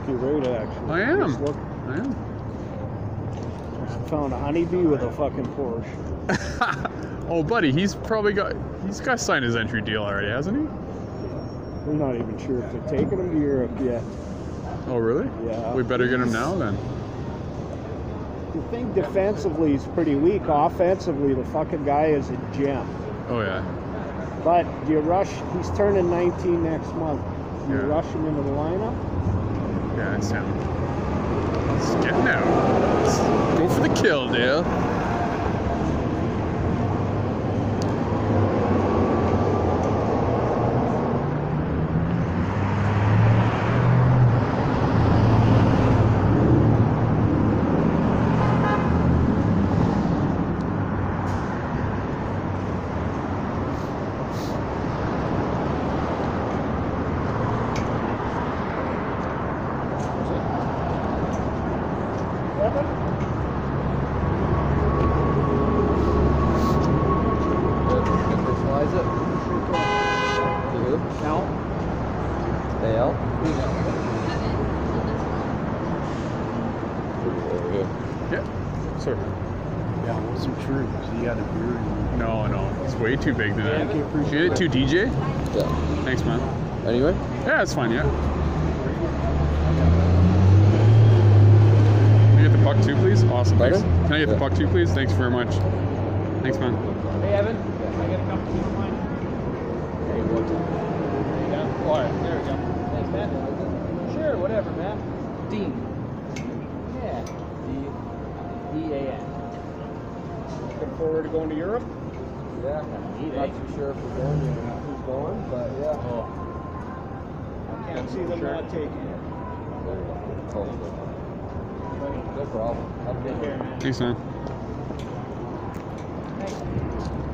you're right, actually. I am. Just look. I am. Found a honeybee with a fucking Porsche. Oh, buddy, he's got to sign his entry deal already, hasn't he? We're not even sure if they're taking him to Europe yet. Oh, really? Yeah. We better get him now then. The thing defensively is pretty weak. Offensively, the fucking guy is a gem. Oh, yeah. But do you rush? He's turning 19 next month. Do you Yeah. rush him into the lineup? Yeah, it's him. He's getting out. Let's go for the kill, Dale. Personalize it. To who? No. AL? Yeah. Sir. Yeah, I wasn't sure because he had a beard. No, it's way too big today. Thank you, appreciate Get it to DJ? Yeah. Thanks, man. Anyway? Yeah, that's fine, yeah. Can I get the puck too, please? Awesome, thanks. Pardon? Can I get the puck too, please? Thanks very much. Thanks, man. Hey, Evan. I got a couple of mine. There you go. There you go. All right, there we go. Thanks, man. Sure, whatever, man. Dean. Yeah. D-E-A-N. Looking forward to going to Europe? Yeah. Not too sure if we're going or who's going, but yeah. Oh. I can't see them not taking it. No problem. Have a good day. Thanks, man. Thanks.